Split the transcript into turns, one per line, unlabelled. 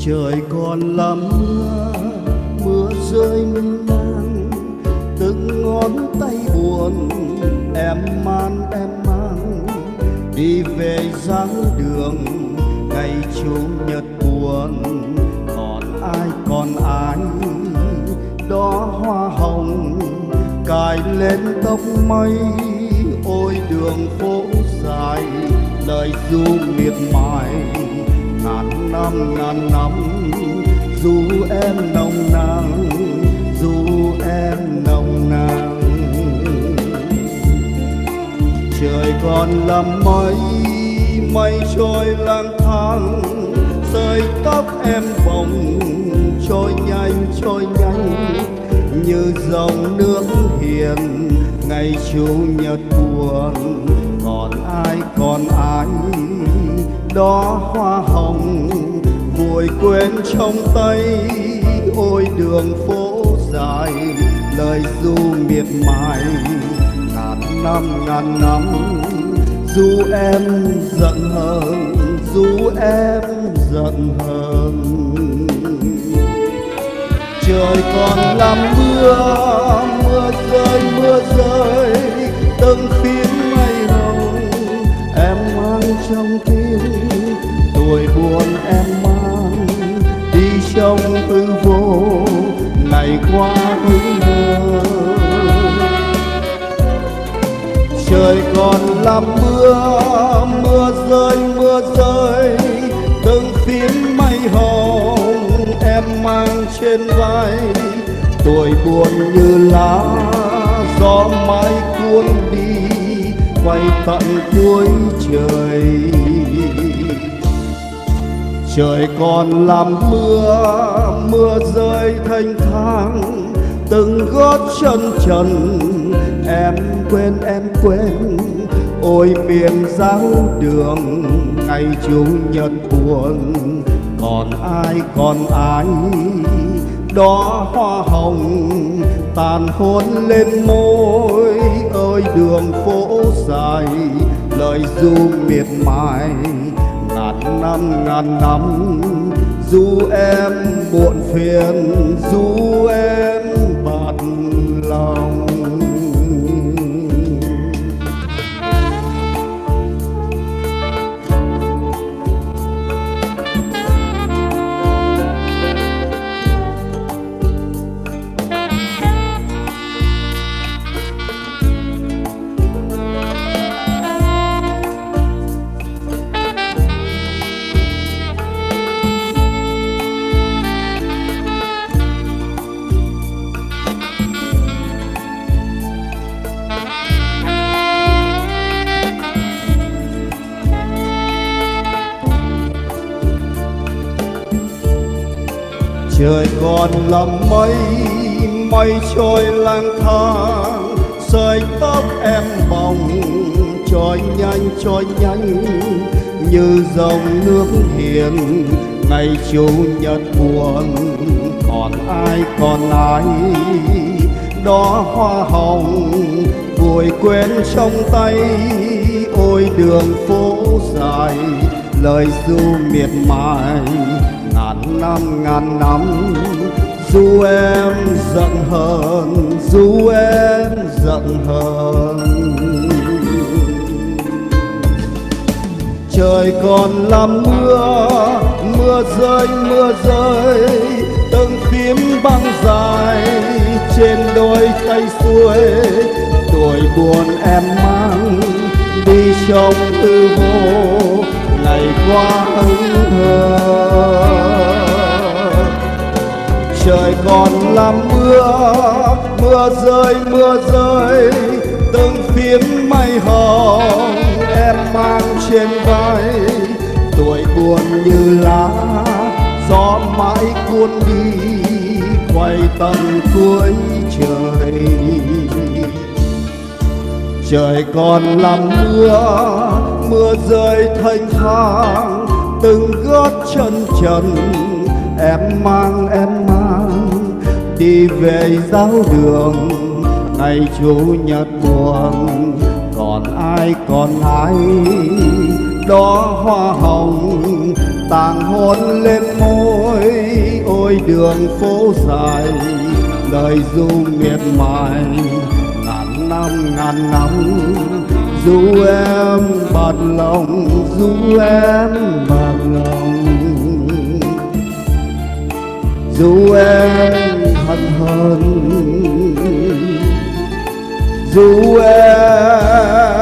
Trời còn lắm mưa, mưa rơi mưa nắng, từng ngón tay buồn em mang đi về dáng đường ngày chủ nhật buồn. Còn ai đó hoa hồng cài lên tóc mây, ôi đường phố dài lời ru miệt mài ngàn năm dù em nồng nàn, dù em nồng nàn. Trời còn lắm mây trôi lang thang, sợi tóc em bồng trôi nhanh như dòng nước hiền ngày chủ nhật buồn. Còn ai đó hoa hồng vội quên trong tay, ôi đường phố dài lời ru miệt mài ngàn năm dù em giận hờn, dù em giận hờn. Trời còn làm mưa rơi từng phiến mây hồng em mang trong tim, tuổi buồn em mang đi trong hư vô ngày qua hững hờ. Trời còn làm mưa rơi từng phiến mây hồng em mang trên vai, tuổi buồn như lá gió mãi cuốn đi quay tận cuối trời. Trời còn làm mưa rơi thanh thang từng gót chân trần em quên ôi miền giáo đường ngày chủ nhật buồn. Còn ai đó hoa hồng tàn hôn lên môi, ơi đường phố dài lời ru miệt mài ngàn năm dù em buồn phiền, dù em bạt lòng. Trời còn lắm mây trôi lang thang, sợi tóc em bồng trôi nhanh như dòng nước hiền ngày chủ nhật buồn. Còn ai đó hoa hồng vội quên trong tay, ôi đường phố dài lời ru miệt mài ngàn năm dù em giận hờn, dù em giận hờn. Trời còn làm mưa rơi từng phím băng dài trên đôi tay xuôi, tuổi buồn em mang đi trong hư vô ngày qua hững hờ. Trời còn làm mưa rơi từng phiến mây hồng em mang trên vai, tuổi buồn như lá gió mãi cuốn đi quay tận cuối trời. Trời còn làm mưa rơi thanh thang từng gót chân trần em mang đi về giáo đường ngày chủ nhật buồn. Còn ai đó hoa hồng tàng hôn lên môi. Ôi đường phố dài lời ru miệt mài, ngàn năm dù em bạt lòng, dù em bạt lòng, dù em hận hờn, dù em